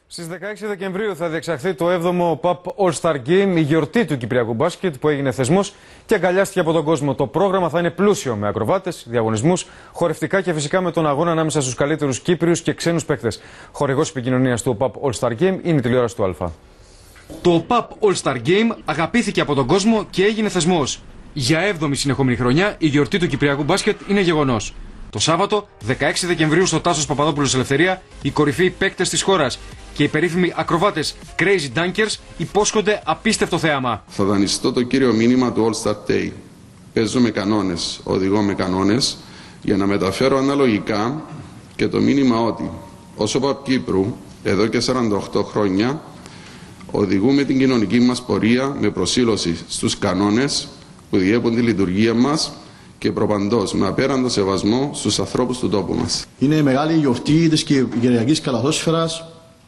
Στις 16 Δεκεμβρίου θα διεξαχθεί το 7ο PAP All-Star Game, η γιορτή του Κυπριακού μπάσκετ που έγινε θεσμός και αγκαλιάστηκε από τον κόσμο. Το πρόγραμμα θα είναι πλούσιο με ακροβάτες, διαγωνισμούς, χορευτικά και φυσικά με τον αγώνα ανάμεσα στους καλύτερους Κύπριους και ξένους παίκτες. Χορηγός επικοινωνίας του PAP All-Star Game είναι η τηλεόραση του Α. Το PAP All-Star Game αγαπήθηκε από τον κόσμο και έγινε θεσμός. Για 7η συνεχόμενη χρονιά η γιορτή του Κυπριακού μπάσκετ είναι γεγονός. Το Σάββατο, 16 Δεκεμβρίου, στο Τάσος Παπαδόπουλος Ελευθερία, οι κορυφαίοι παίκτες της χώρας και οι περίφημοι ακροβάτες Crazy Dunkers υπόσχονται απίστευτο θέαμα. Θα δανειστώ το κύριο μήνυμα του All Star Day. Παίζω με κανόνες, οδηγώ με κανόνες, για να μεταφέρω αναλογικά και το μήνυμα ότι όσο PAP Κύπρου, εδώ και 48 χρόνια, οδηγούμε την κοινωνική μας πορεία με προσήλωση στους κανόνες που διέπουν τη λειτουργία μας και προπαντός με απέραντο σεβασμό στους ανθρώπους του τόπου μας. Είναι η μεγάλη γιορτή της Κυπριακής καλαθόσφαιρας,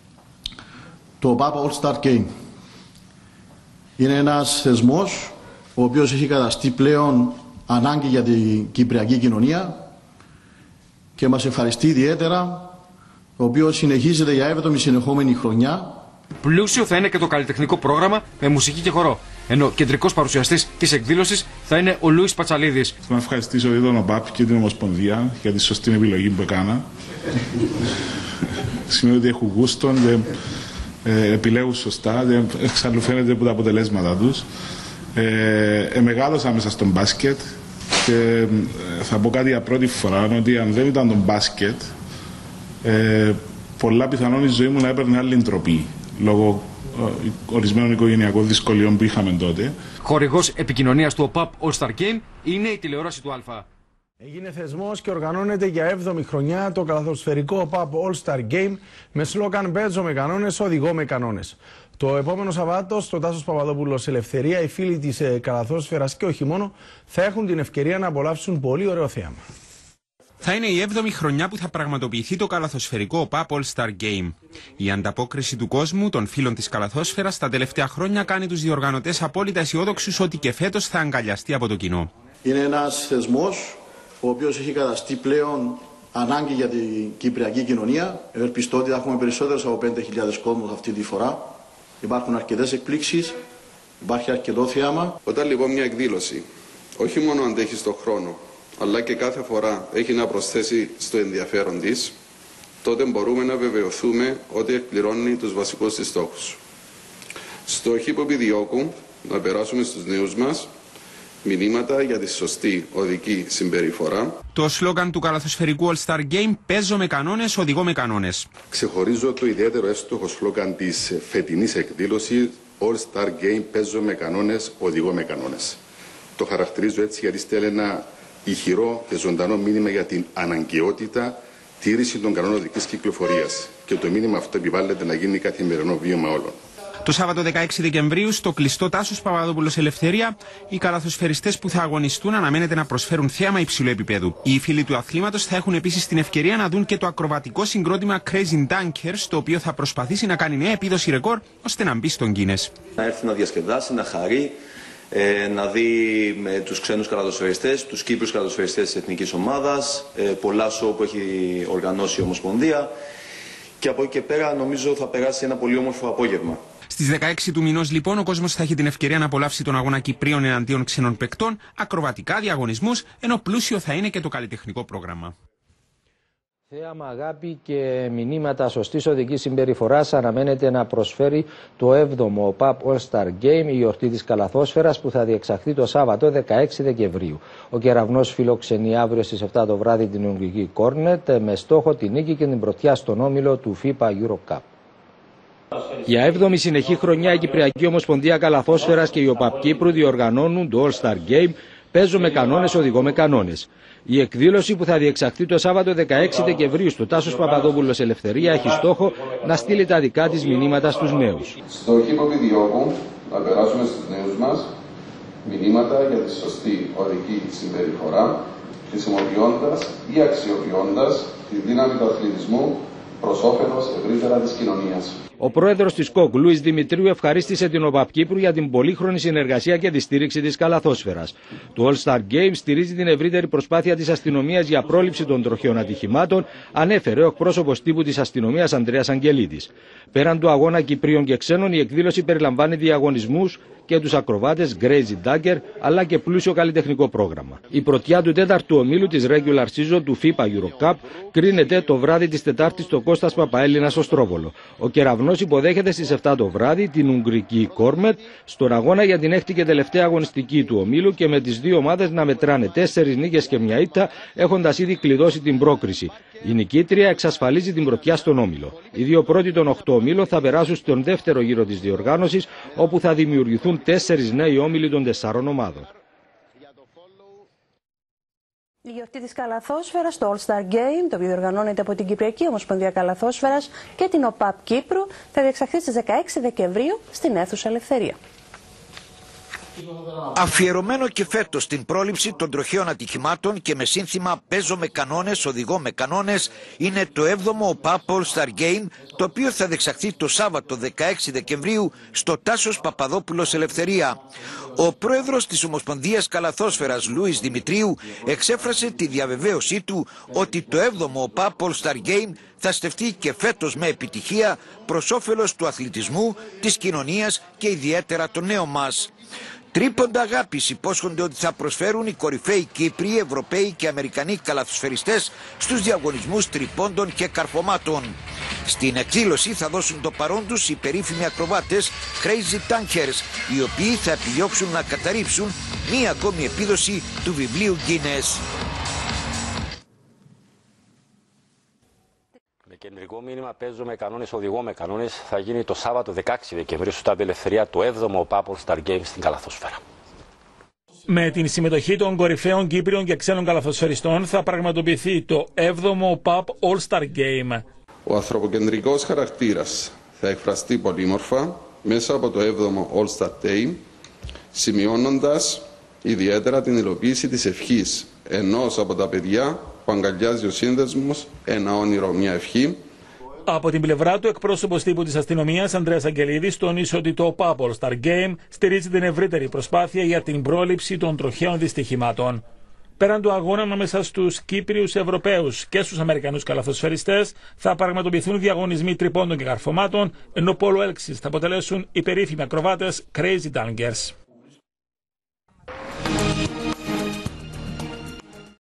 το PAP All-Star Game. Είναι ένας θεσμός ο οποίος έχει καταστεί πλέον ανάγκη για την Κυπριακή κοινωνία και μας ευχαριστεί ιδιαίτερα, ο οποίος συνεχίζεται για 7η συνεχόμενη χρονιά. Πλούσιο θα είναι και το καλλιτεχνικό πρόγραμμα με μουσική και χορό. Ενώ κεντρικός παρουσιαστής της εκδήλωσης θα είναι ο Λούις Πατσαλίδης. Να ευχαριστήσω τον PAP και την Ομοσπονδία για τη σωστή επιλογή που έκανα. Σημαίνει ότι έχουν γούστο, επιλέγουν σωστά, εξάλλου φαίνεται από τα αποτελέσματα τους. Μεγάλωσα μέσα στον μπάσκετ και θα πω κάτι για πρώτη φορά, ότι αν δεν ήταν το μπάσκετ, πολλά πιθανόν η ζωή μου να έπαιρνε άλλη ντροπή, λόγω ορισμένων οικογενειακών δυσκολιών που είχαμε τότε. Χορηγός επικοινωνίας του PAP All-Star Game είναι η τηλεόραση του Α. Έγινε θεσμός και οργανώνεται για 7η χρονιά το καλαθοσφαιρικό PAP All-Star Game με σλόγαν «Παίζω με κανόνες, οδηγώ με κανόνες». Το επόμενο Σαββάτο στο Τάσος Παπαδόπουλος Ελευθερία οι φίλοι της καλαθόσφαιρας και όχι μόνο θα έχουν την ευκαιρία να απολαύσουν πολύ ωραίο θέαμα. Θα είναι η 7η χρονιά που θα πραγματοποιηθεί το καλαθοσφαιρικό PAP All-Star Game. Η ανταπόκριση του κόσμου, των φίλων της καλαθόσφαιρας, τα τελευταία χρόνια κάνει τους διοργανωτές απόλυτα αισιόδοξους ότι και φέτος θα αγκαλιαστεί από το κοινό. Είναι ένας θεσμός ο οποίος έχει καταστεί πλέον ανάγκη για την Κυπριακή κοινωνία. Ευελπιστώ ότι θα έχουμε περισσότερους από 5.000 κόσμους αυτή τη φορά. Υπάρχουν αρκετές εκπλήξεις, υπάρχει αρκετό θέαμα. Όταν λοιπόν μια εκδήλωση όχι μόνο αντέχει στον χρόνο, αλλά και κάθε φορά έχει να προσθέσει στο ενδιαφέρον της, τότε μπορούμε να βεβαιωθούμε ότι εκπληρώνει τους βασικούς της στόχους. Στόχοι που επιδιώκουν να περάσουμε στους νέους μας μηνύματα για τη σωστή οδική συμπεριφορά. Το σλόγαν του καλαθοσφαιρικού All-Star Game «Παίζω με κανόνες, οδηγώ με κανόνες». Ξεχωρίζω το ιδιαίτερο εύστοχο σλόγαν της φετινής εκδήλωσης All-Star Game «Παίζω με κανόνες, οδηγώ με κανόνες». Το χαρακτηρίζω έτσι γιατί στέλνει ένα ηχηρό και ζωντανό μήνυμα για την αναγκαιότητα τήρηση των κανόνων οδικής κυκλοφορίας. Και το μήνυμα αυτό επιβάλλεται να γίνει καθημερινό βίωμα όλων. Το Σάββατο 16 Δεκεμβρίου στο κλειστό Τάσος Παπαδόπουλος Ελευθερία, οι καλαθοσφαιριστές που θα αγωνιστούν αναμένεται να προσφέρουν θέαμα υψηλού επίπεδου. Οι φίλοι του αθλήματος θα έχουν επίσης την ευκαιρία να δουν και το ακροβατικό συγκρότημα Crazy Dunkers, το οποίο θα προσπαθήσει να κάνει νέα επίδοση ρεκόρ ώστε να μπει στον Guinness. Να έρθει να διασκεδάσει, να χαρεί, να δει τους ξένους καλαθοσφαιριστές, τους Κύπριους καλαθοσφαιριστές της εθνικής ομάδας, πολλά σοου που έχει οργανώσει η Ομοσπονδία και από εκεί και πέρα νομίζω θα περάσει ένα πολύ όμορφο απόγευμα. Στις 16 του μηνός λοιπόν ο κόσμος θα έχει την ευκαιρία να απολαύσει τον αγώνα Κυπρίων εναντίον ξένων παικτών, ακροβατικά διαγωνισμούς, ενώ πλούσιο θα είναι και το καλλιτεχνικό πρόγραμμα. Θέαμα, αγάπη και μηνύματα σωστής οδικής συμπεριφοράς αναμένεται να προσφέρει το 7ο PAP All-Star Game, η γιορτή της καλαθόσφαιρας που θα διεξαχθεί το Σάββατο 16 Δεκεμβρίου. Ο Κεραυνός φιλοξενεί αύριο στις 7 το βράδυ την Ουγγρική Κόρνετ με στόχο την νίκη και την πρωτιά στον όμιλο του FIBA Euro Cup. Για 7η συνεχή χρονιά η Κυπριακή Ομοσπονδία Καλαθόσφαιρας και η PAP Κύπρου διοργανώνουν το All-Star Game «Παίζω με κανόνες, οδηγώ με κανόνες». Η εκδήλωση που θα διεξαχθεί το Σάββατο 16 Δεκεμβρίου στο Τάσος Παπαδόπουλος Ελευθερία έχει στόχο να στείλει τα δικά της μηνύματα στους νέους. Στόχοι που επιδιώκουν να περάσουμε στους νέους μας μηνύματα για τη σωστή οδική συμπεριφορά, χρησιμοποιώντας ή αξιοποιώντας τη δύναμη του αθλητισμού προς όφελος ευρύτερα της κοινωνίας. Ο πρόεδρος της ΚΟΚ, Λούις Δημητρίου, ευχαρίστησε την ΟΠΑΠ Κύπρου για την πολύχρονη συνεργασία και τη στήριξη της καλαθόσφαιρας. Το All Star Game στηρίζει την ευρύτερη προσπάθεια της αστυνομίας για πρόληψη των τροχαίων ατυχημάτων, ανέφερε ο εκπρόσωπος τύπου της αστυνομίας Ανδρέας Αγγελίδης. Πέραν του αγώνα Κυπρίων και ξένων, η εκδήλωση περιλαμβάνει διαγωνισμούς και τους ακροβάτες Crazy Dagger, αλλά και πλούσιο καλλιτεχνικό πρόγραμμα. Η πρωτιά του 4ου ομίλου της Regular Season του FIBA Euro Cup κρίνεται το βράδυ της Τετάρτης στο Κώστας Παπαέλληνα στο Στρόβολο. Ο Κεραυνός υποδέχεται στις 7 το βράδυ την Ουγγρική Κόρμετ στον αγώνα για την 6η και τελευταία αγωνιστική του ομίλου και με τις δύο ομάδες να μετράνε 4 νίκες και μια ήττα, έχοντας ήδη κλειδώσει την πρόκριση. Η νικήτρια εξασφαλίζει την πρωτιά στον όμιλο. Οι δύο πρώτοι των 8 ομίλων θα περάσουν στον δεύτερο γύρο της διοργάνωσης, όπου θα δημιουργηθούν 4 νέοι όμιλοι των 4 ομάδων. Η γιορτή της καλαθόσφαιρας, το All Star Game, το οποίο διοργανώνεται από την Κυπριακή Ομοσπονδία Καλαθόσφαιρας και την ΟΠΑΠ Κύπρου, θα διεξαχθεί στις 16 Δεκεμβρίου στην αίθουσα Ελευθερία. Αφιερωμένο και φέτος στην πρόληψη των τροχαίων ατυχημάτων και με σύνθημα «Παίζω με κανόνες, οδηγώ με κανόνες», είναι το 7ο ΟΠΑΠ All Star Game, το οποίο θα διεξαχθεί το Σάββατο 16 Δεκεμβρίου στο Τάσος Παπαδόπουλος Ελευθερία. Ο πρόεδρος της Ομοσπονδίας Καλαθόσφαιρας Λούις Δημητρίου εξέφρασε τη διαβεβαίωσή του ότι το 7ο ΟΠΑΠ All Star Game θα στεφτεί και φέτος με επιτυχία προς όφελος του αθλητισμού, της κοινωνίας και ιδιαίτερα των νέων μας. Τρίποντα αγάπης υπόσχονται ότι θα προσφέρουν οι κορυφαίοι Κύπροι, Ευρωπαίοι και Αμερικανοί καλαθοσφαιριστές στους διαγωνισμούς τρυπώντων και καρφωμάτων. Στην εκδήλωση θα δώσουν το παρόν τους οι περίφημοι ακροβάτες Crazy Tankers, οι οποίοι θα επιδιώξουν να καταρρύψουν μία ακόμη επίδοση του βιβλίου Guinness. Με κεντρικό μήνυμα «Παίζω με κανόνες, οδηγώ με κανόνες» θα γίνει το Σάββατο 16 Δεκεμβρίου στο Στάδιο Ελευθερία το 7ο ΟΠΑΠ All Star Games στην καλαθόσφαιρα. Με την συμμετοχή των κορυφαίων Κύπριων και ξένων καλαθοσφαιριστών θα πραγματοποιηθεί το 7ο ΟΠΑΠ All Star Game. Ο ανθρωποκεντρικός χαρακτήρας θα εκφραστεί πολύμορφα μέσα από το 7ο All Star Day, σημειώνοντας ιδιαίτερα την υλοποίηση της ευχής ενός από τα παιδιά που αγκαλιάζει ο σύνδεσμος, ένα όνειρο, μια ευχή. Από την πλευρά του, εκπρόσωπος τύπου της αστυνομίας Ανδρέας Αγγελίδης τόνισε ότι το ΟΠΑΠ All Star Game στηρίζει την ευρύτερη προσπάθεια για την πρόληψη των τροχαίων δυστυχημάτων. Πέραν του αγώνα ανάμεσα στους Κύπριους Ευρωπαίους και στους Αμερικανούς καλαθοσφαιριστές, θα πραγματοποιηθούν διαγωνισμοί τρυπώντων και καρφωμάτων, ενώ πόλο έλξης θα αποτελέσουν οι περίφημοι ακροβάτες Crazy Tankers.